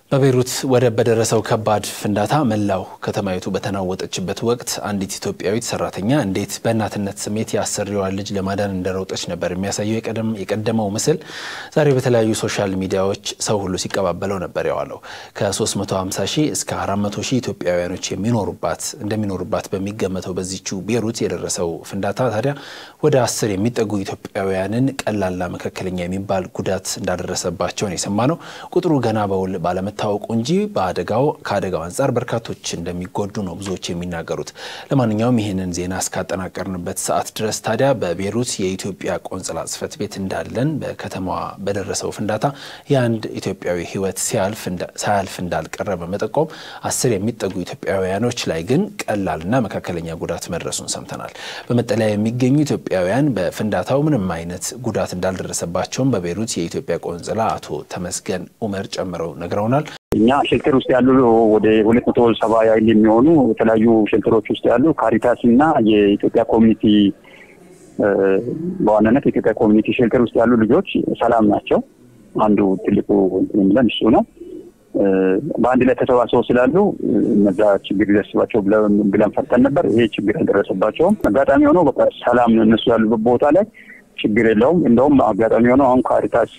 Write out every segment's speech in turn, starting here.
በቤሩት ወደብ በደረሰው ከባድ ፍንዳታ መላው ከተማይቱ በተናወጠችበት ወቅት አንዲት ኢትዮጵያዊት ሰራተኛ እንዴት በእናትነት ስሜት ያሰሪዋን ልጅ ለማዳን እንደሮጠች ነበር የሚያሳየው የቀደመው ምስል ዛሬ በተለያዩ ሶሻል ሚዲያዎች ሰው ሁሉ ሲቀባበለው ነበር ያዋለው። ከ350 ሺህ እስከ 400 ሺህ ኢትዮጵያውያኖች እንደሚኖሩባት በሚገመተው በዚህው ቤሩት የደረሰው ፍንዳታ ታዲያ ወደ 10 የሚጠጉ ኢትዮጵያውያንን ቀላልና መካከለኛ የሚባል ጉዳት እንዳደረሰባቸው ነው የሰማነው። ቁጥሩ ገና በውል ባለመታወቁ እንጂ ከአደጋው አንፃር በርካቶች እንደሚጎዱ ነው ብዙዎች የሚናገሩት። ለማንኛውም ይሄንን ዜና እስካጠናቀርንበት ሰዓት ድረስ ታዲያ በቤሩት የኢትዮጵያ ቆንጽላ ጽሕፈት ቤት እንዳለን በከተማዋ በደረሰው ፍንዳታ የአንድ ኢትዮጵያዊ ሕይወት ሳያልፍ እንዳልቀረ በመጠቆም 10 የሚጠጉ ኢትዮጵያውያኖች ላይ ግን ቀላልና መካከለኛ ጉዳት መድረሱን ሰምተናል። በመጠለያ የሚገኙ ኢትዮጵያውያን በፍንዳታው ምንም አይነት ጉዳት እንዳልደረሰባቸውም በቤሩት የኢትዮጵያ ቆንጽላ አቶ ተመስገን ኡመር ጨምረው ነግረውናል። እኛ ሼልተር ውስጥ ያሉ ወደ 270 ያህል የሚሆኑ የተለያዩ ሼልተሮች ውስጥ ያሉ ካሪታስ እና የኢትዮጵያ ኮሚኒቲ በዋናነት የኢትዮጵያ ኮሚኒቲ ሼልተር ውስጥ ያሉ ልጆች ሰላም ናቸው። አንዱ ትልቁ እንትን እሱ ነው። በአንድ ላይ ተሰባስበው ስላሉ እነዛ ችግር ይደርስባቸው ብለን ፈርተን ነበር። ይሄ ችግር አልደረሰባቸውም። አጋጣሚ ሆኖ በቃ ሰላም ነው። እነሱ ያሉበት ቦታ ላይ ችግር የለውም። እንደውም አጋጣሚ ሆኖ አሁን ካሪታስ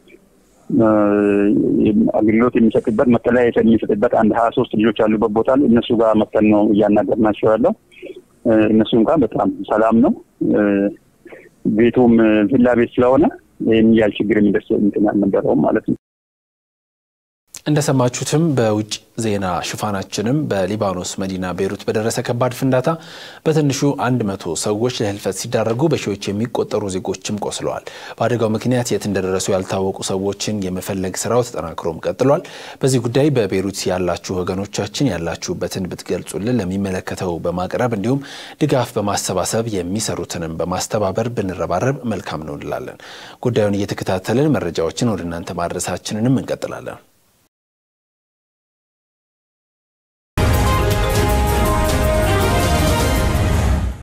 አገልግሎት የሚሰጥበት መጠለያ የሚሰጥበት አንድ 23 ልጆች ያሉበት ቦታ ላይ እነሱ ጋር መጥተን ነው እያናገርናቸው ያለው። እነሱ እንኳን በጣም ሰላም ነው። ቤቱም ቪላ ቤት ስለሆነ ይሄን ያህል ችግር የሚደርስ እንትን አልነበረውም ማለት ነው። እንደሰማችሁትም በውጭ ዜና ሽፋናችንም በሊባኖስ መዲና ቤሩት በደረሰ ከባድ ፍንዳታ በትንሹ 100 ሰዎች ለህልፈት ሲዳረጉ በሺዎች የሚቆጠሩ ዜጎችም ቆስለዋል። በአደጋው ምክንያት የት እንደደረሱ ያልታወቁ ሰዎችን የመፈለግ ስራው ተጠናክሮም ቀጥሏል። በዚህ ጉዳይ በቤሩት ያላችሁ ወገኖቻችን ያላችሁበትን ብትገልጹልን ለሚመለከተው በማቅረብ እንዲሁም ድጋፍ በማሰባሰብ የሚሰሩትንም በማስተባበር ብንረባረብ መልካም ነው እንላለን። ጉዳዩን እየተከታተልን መረጃዎችን ወደ እናንተ ማድረሳችንንም እንቀጥላለን።